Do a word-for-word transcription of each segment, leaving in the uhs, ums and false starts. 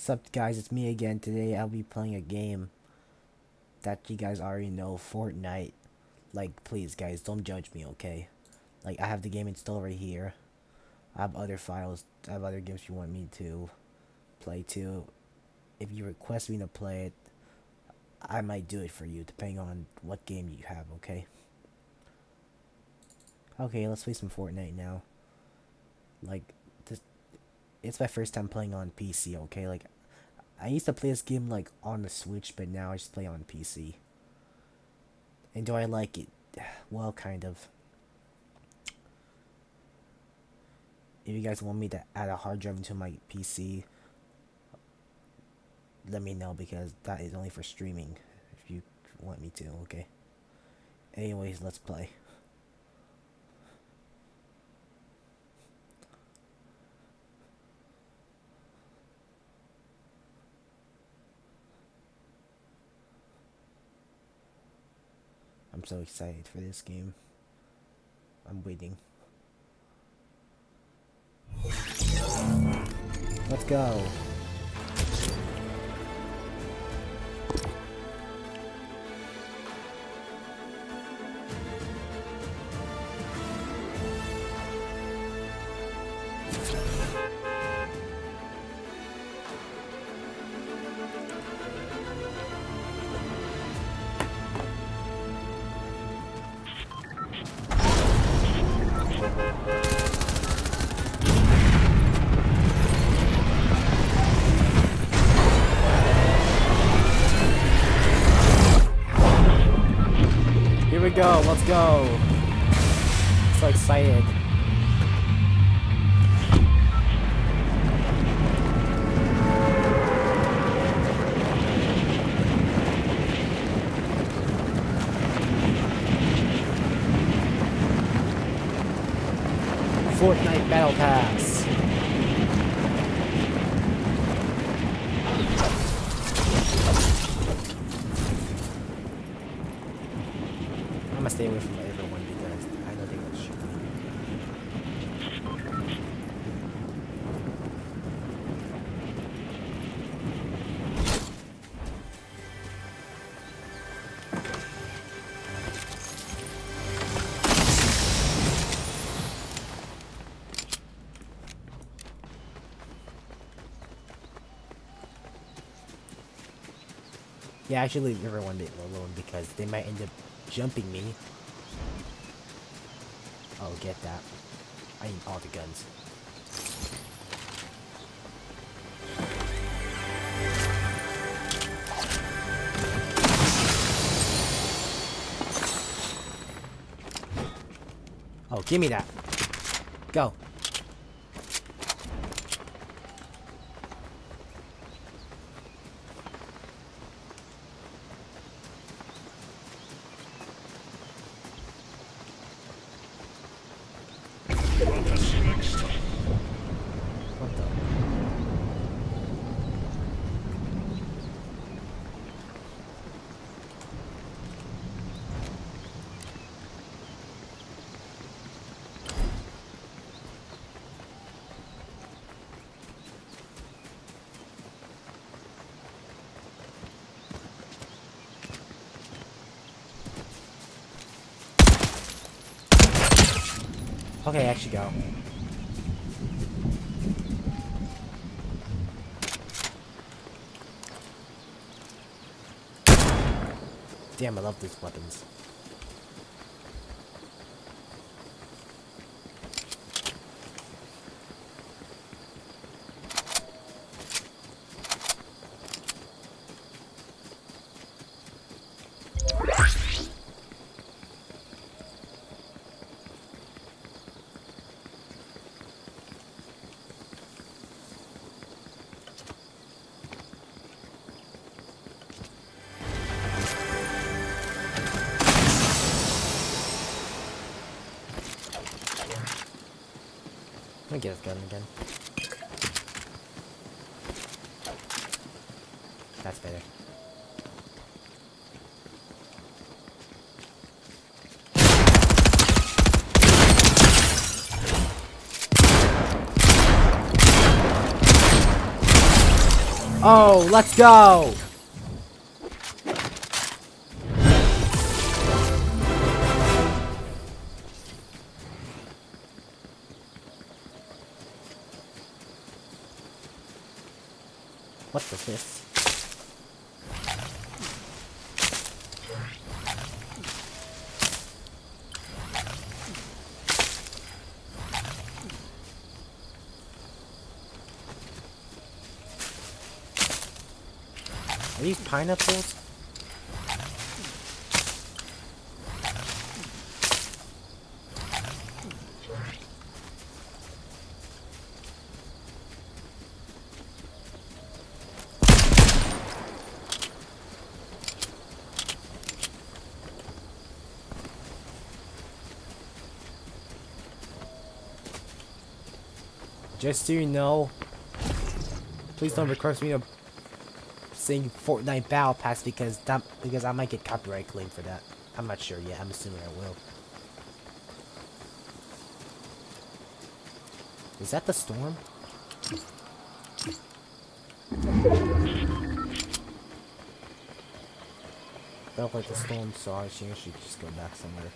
Sup guys, it's me again. Today I'll be playing a game that you guys already know, Fortnite. Like, please guys, don't judge me, okay? Like, I have the game installed right here. I have other files, I have other games you want me to play too. If you request me to play it, I might do it for you, depending on what game you have, okay? Okay, let's play some Fortnite now. Like, this, it's my first time playing on P C, okay? Like, I used to play this game, like, on the Switch, but now I just play on P C. And do I like it? Well, kind of. If you guys want me to add a hard drive into my P C, let me know, because that is only for streaming, if you want me to, okay? Anyways, let's play. I'm so excited for this game. I'm waiting. Let's go. Here we go, let's go. So excited. Fortnite Battle Pass. I'm gonna stay away from everyone because I know they will shoot me. Yeah, I should leave everyone alone because they might end up jumping me. Oh, get that. I need all the guns. Oh, give me that. Go. What the? Okay, actually go. Damn, I love these weapons. Let me get this gun again. That's better. Oh, let's go! What was this? Are these pineapples? Just so you know, please don't request me to sing Fortnite Battle Pass because that because I might get copyright claim for that. I'm not sure yet. I'm assuming I will. Is that the storm? Felt like the storm, so I should just go back somewhere.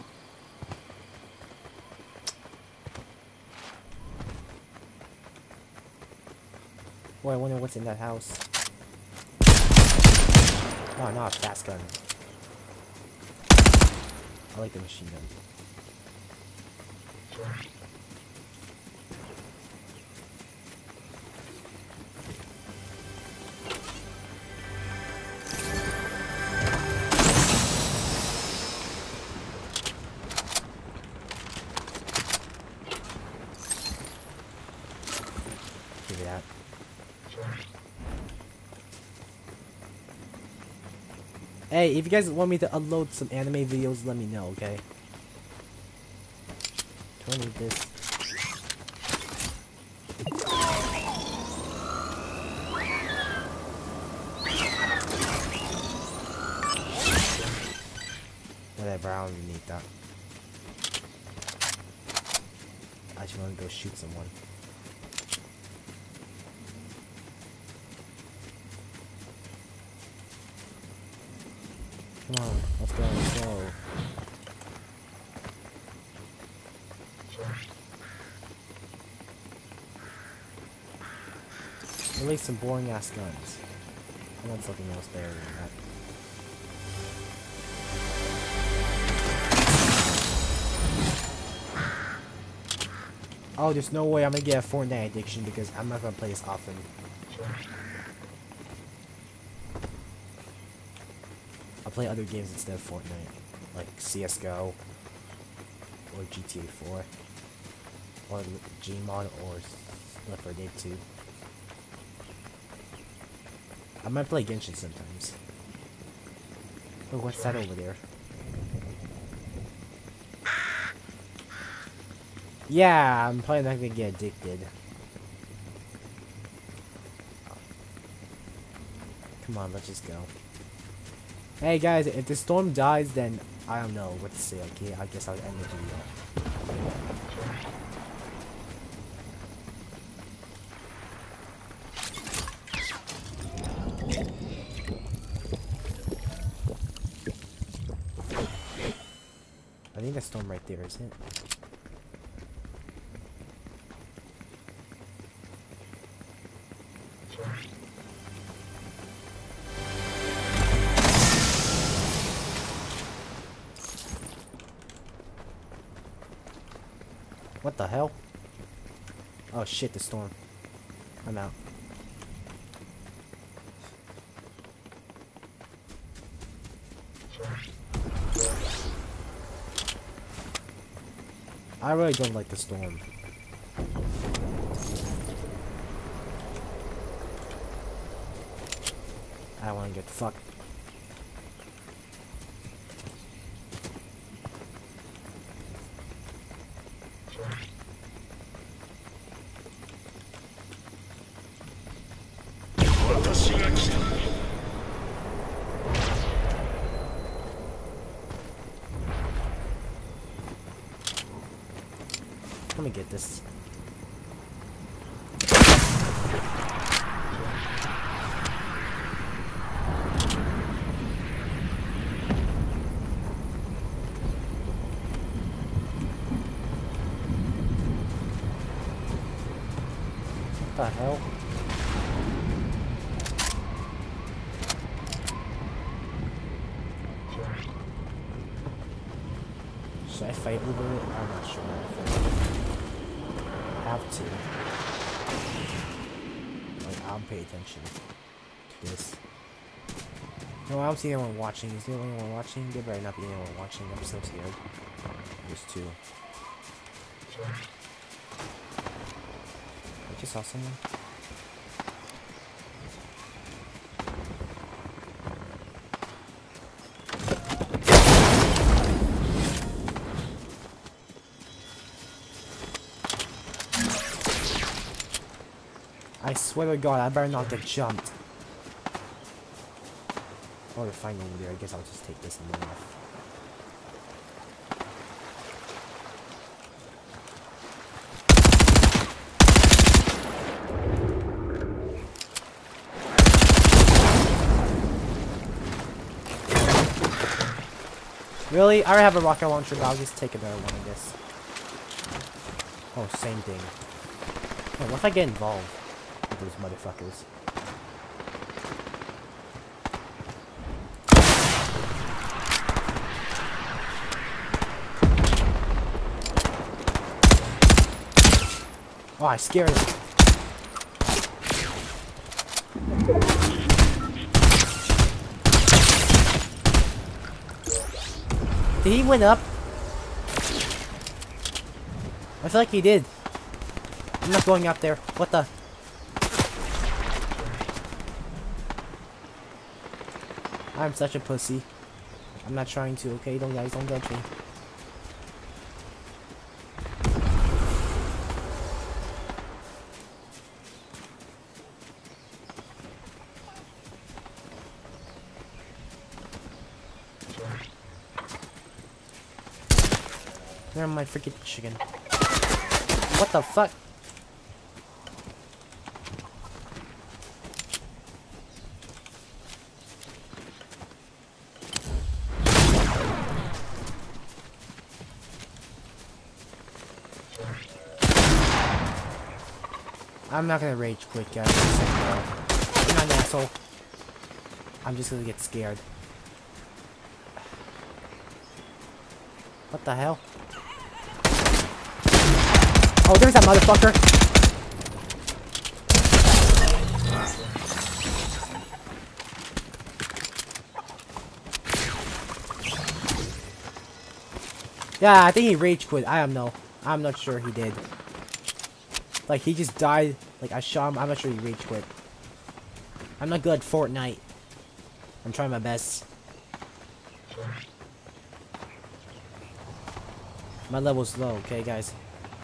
Oh, I wonder what's in that house. Oh, not a fast gun. I like the machine gun. Give it out. Hey, if you guys want me to upload some anime videos, let me know, okay? Do I need this? Whatever, I don't even need that. I just want to go shoot someone. Come on, let's go, let's go. Release some boring ass guns. I want something else better than that. Oh, there's no way I'm gonna get a Fortnite addiction because I'm not gonna play this often. I'll play other games instead of Fortnite, like C S G O, or G T A four, or Gmod, or Left four Dead two. I might play Genshin sometimes. Oh, what's that over there? Yeah, I'm probably not gonna get addicted. Come on, let's just go. Hey guys, if the storm dies, then I don't know what to say. Okay, I guess I'll end the video. I think that storm right there, isn't it? What the hell? Oh shit, the storm. I'm out. I really don't like the storm. I don't want to get fucked. Let me get this. the hell? Should I fight over it? I'm not sure. I have to. Like, I'll pay attention to this. No, I don't see anyone watching. Is there anyone watching? There better not be anyone watching. I'm so scared. There's two. I just saw someone. I swear to God, I better not get jumped. Oh, they're fine over there. I guess I'll just take this and run off. Really? I already have a rocket launcher, but I'll just take another one, I guess. Oh, same thing. Oh, what if I get involved with those motherfuckers? Oh, I scared him. Did he win up? I feel like he did. I'm not going up there. What the? I'm such a pussy. I'm not trying to, okay? Don't guys, don't judge me. Where am I freaking chicken? What the fuck? I'm not gonna rage quit, guys. I'm not an asshole. I'm just gonna get scared. What the hell? Oh, there's that motherfucker! Yeah, I think he rage quit. I don't know. I'm not sure he did. Like, he just died. Like, I shot him. I'm not sure he rage quit. I'm not good at Fortnite. I'm trying my best. My level's low, okay, guys?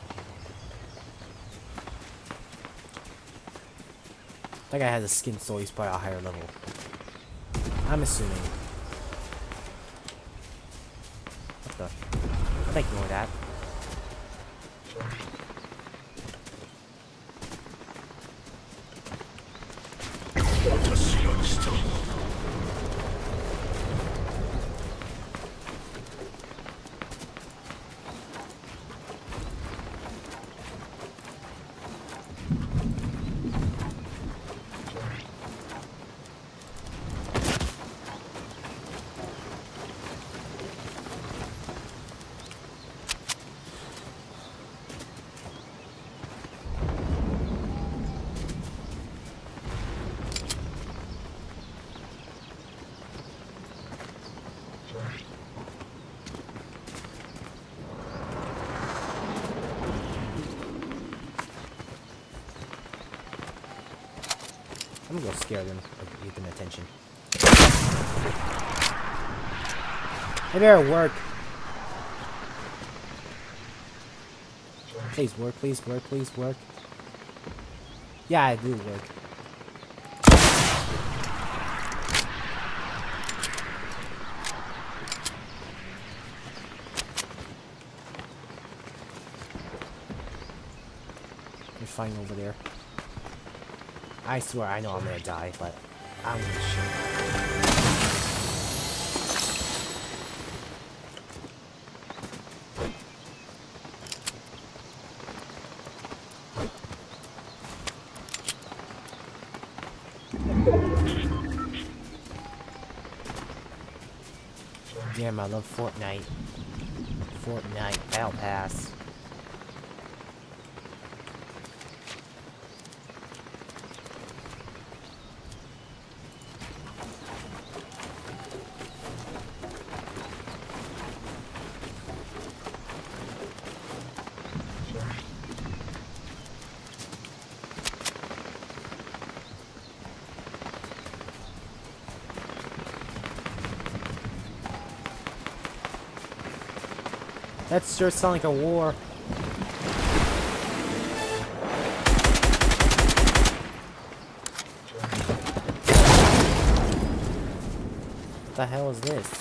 That guy has a skin, so he's probably a higher level. I'm assuming. What the? I'll ignore that. I'm gonna go scare them, like, get them attention. It better work. Please work, please work, please work. Yeah, I do work. You're fine over there. I swear I know I'm gonna die, but I'm gonna shoot. Damn, I love Fortnite. Fortnite Battle Pass. That sure sounds like a war. What the hell is this?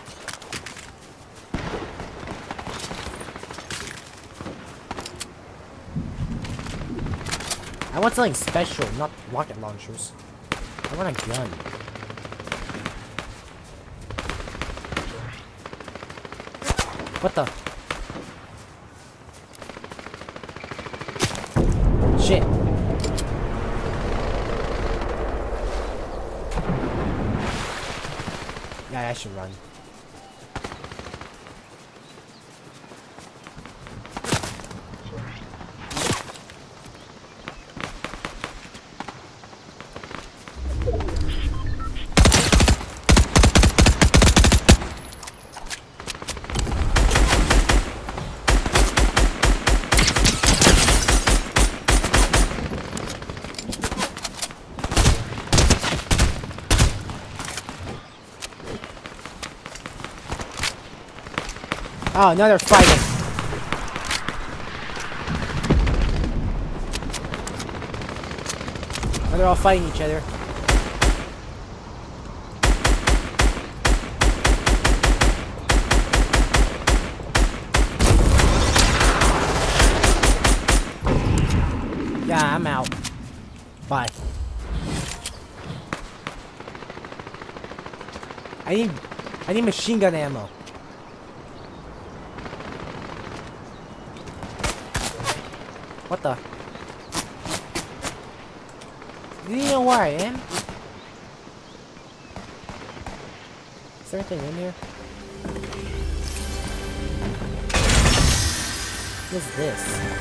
I want something special, not rocket launchers. I want a gun. What the? Shit. Yeah, I should run. Oh, now they're fighting. Now they're all fighting each other. Yeah, I'm out. Bye. I need I need machine gun ammo. What the? Do you know where I am? Is there anything in here? What is this?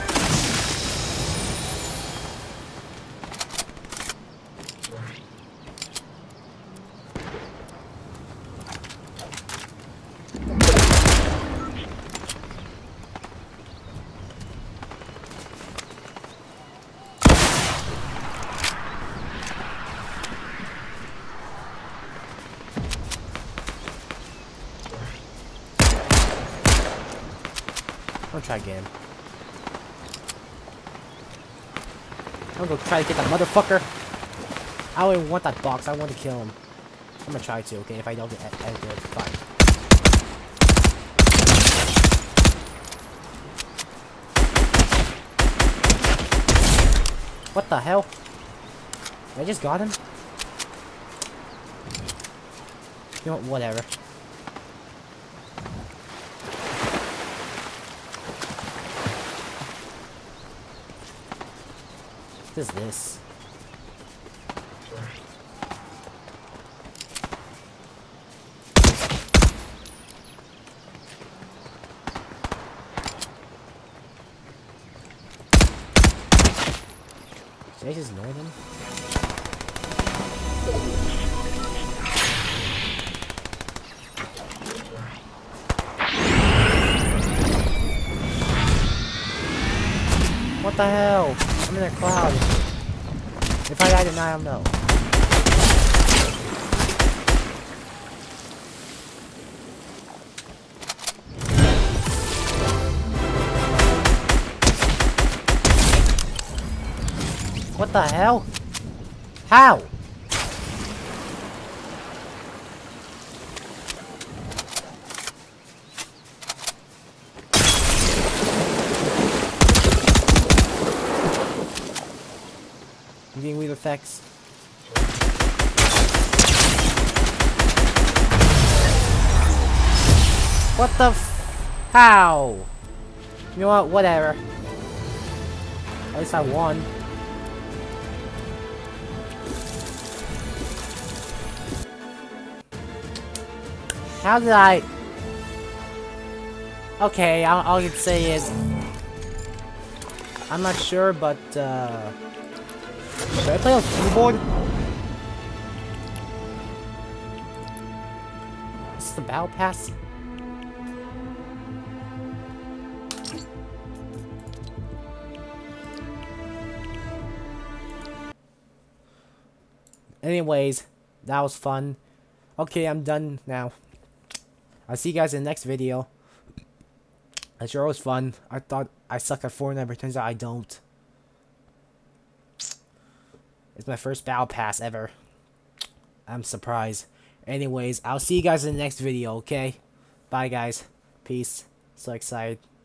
I'm gonna try again. I'm gonna go try to get that motherfucker. I don't even want that box. I want to kill him. I'm gonna try to, okay? If I don't get anything, it's fine. What the hell? I just got him? You know what? Whatever. What is this? Should I just ignore them? What the hell? I'm in a cloud. If I die tonight, I'll know. What the hell? How? I'm getting weird effects. What the f- How? You know what? Whatever. At least I won. How did I... Okay, all, all I can say is... I'm not sure, but, uh... should I play on keyboard? Is this the battle pass? Anyways, that was fun. Okay, I'm done now. I'll see you guys in the next video. It sure was fun. I thought I suck at Fortnite, but turns out I don't. It's my first battle pass ever. I'm surprised. Anyways, I'll see you guys in the next video, okay? Bye, guys. Peace. So excited.